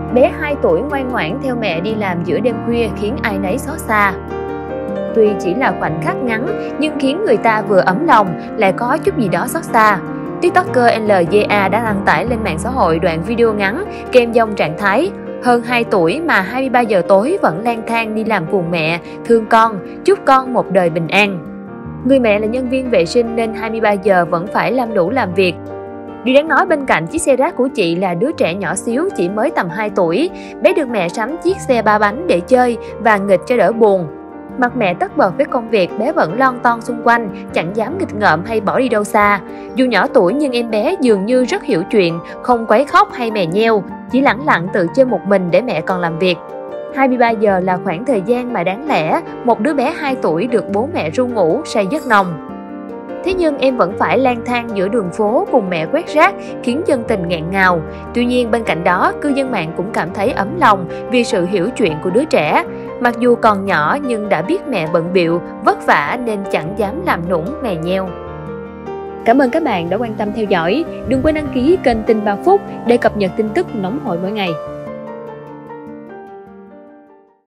Bé 2 tuổi ngoan ngoãn theo mẹ đi làm giữa đêm khuya khiến ai nấy xót xa. Tuy chỉ là khoảnh khắc ngắn nhưng khiến người ta vừa ấm lòng lại có chút gì đó xót xa. TikToker LGA đã đăng tải lên mạng xã hội đoạn video ngắn kèm dòng trạng thái hơn 2 tuổi mà 23 giờ tối vẫn lang thang đi làm cùng mẹ, thương con, chúc con một đời bình an. Người mẹ là nhân viên vệ sinh nên 23 giờ vẫn phải lam lũ làm việc. Điều đáng nói bên cạnh chiếc xe rác của chị là đứa trẻ nhỏ xíu chỉ mới tầm 2 tuổi. Bé được mẹ sắm chiếc xe 3 bánh để chơi và nghịch cho đỡ buồn. Mặt mẹ tất bật với công việc, bé vẫn lon ton xung quanh, chẳng dám nghịch ngợm hay bỏ đi đâu xa. Dù nhỏ tuổi nhưng em bé dường như rất hiểu chuyện, không quấy khóc hay mè nheo, chỉ lẳng lặng tự chơi một mình để mẹ còn làm việc. 23 giờ là khoảng thời gian mà đáng lẽ một đứa bé 2 tuổi được bố mẹ ru ngủ say giấc nồng. Thế nhưng em vẫn phải lang thang giữa đường phố cùng mẹ quét rác khiến dân tình nghẹn ngào. Tuy nhiên bên cạnh đó, cư dân mạng cũng cảm thấy ấm lòng vì sự hiểu chuyện của đứa trẻ. Mặc dù còn nhỏ nhưng đã biết mẹ bận bịu, vất vả nên chẳng dám làm nũng mè nheo. Cảm ơn các bạn đã quan tâm theo dõi. Đừng quên đăng ký kênh Tin 3 Phút để cập nhật tin tức nóng hổi mỗi ngày.